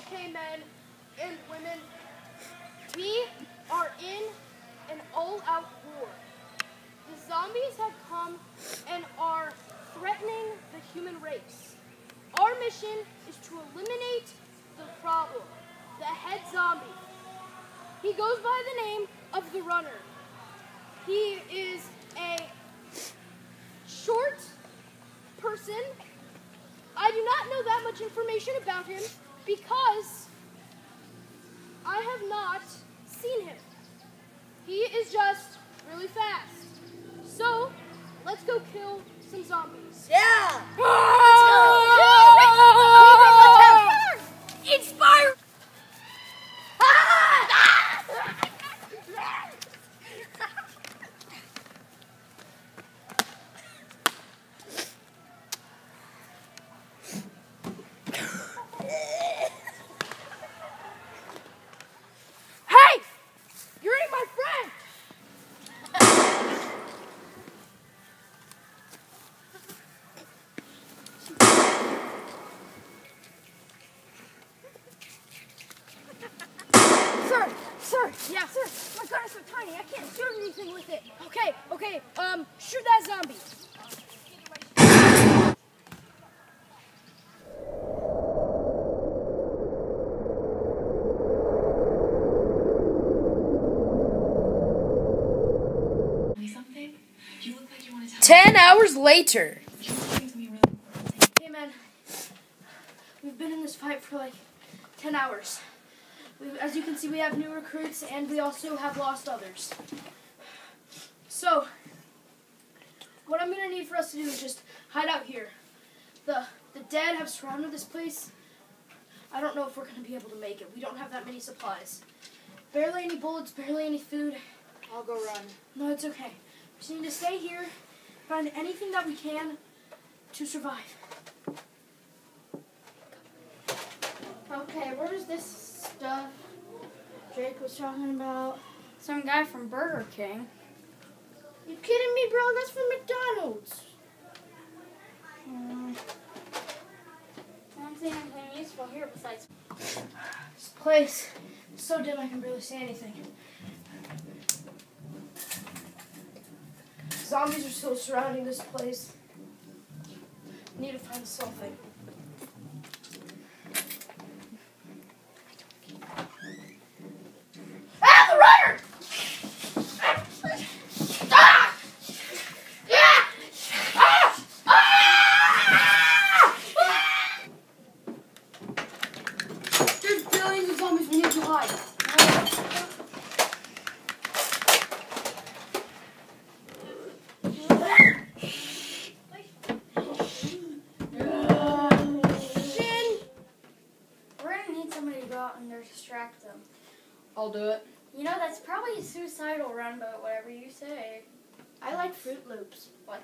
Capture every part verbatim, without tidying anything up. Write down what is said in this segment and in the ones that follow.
Okay, men and women, we are in an all-out war. The zombies have come and are threatening the human race. Our mission is to eliminate the problem, the head zombie. He goes by the name of the Runner. He is a short person. I do not know that much information about him because I have not seen him. He is just really fast. So, let's go kill some zombies. Yeah! Inspire! Hey! You're eating my friend! Sir, sir, yeah, sir, my gun is so tiny, I can't shoot anything with it. Okay, okay, um, shoot that zombie. Something? You look like you want to tell Ten hours later. me something really Hey, man, we've been in this fight for like ten hours. We, as you can see, we have new recruits, and we also have lost others. So, what I'm going to need for us to do is just hide out here. The, the dead have surrounded this place. I don't know if we're going to be able to make it. We don't have that many supplies. Barely any bullets, barely any food. I'll go run. No, it's okay. We just need to stay here, find anything that we can to survive. Okay, where's this stuff Jake was talking about? Some guy from Burger King. You kidding me, bro? That's from McDonald's. Um, I don't see anything useful here besides... This place is so dim I can barely see anything. Zombies are still surrounding this place. I need to find something. Ah, the runner! Ah! Yeah! Ah! Ah! There's billions of zombies. We need to hide. And distract them. I'll do it. You know, that's probably a suicidal run, but whatever you say. I like Fruit Loops. What?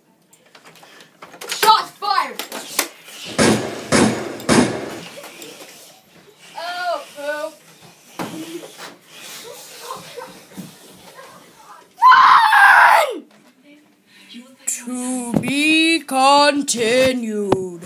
Shots fired! Oh, boo. Run! You look like To be continued.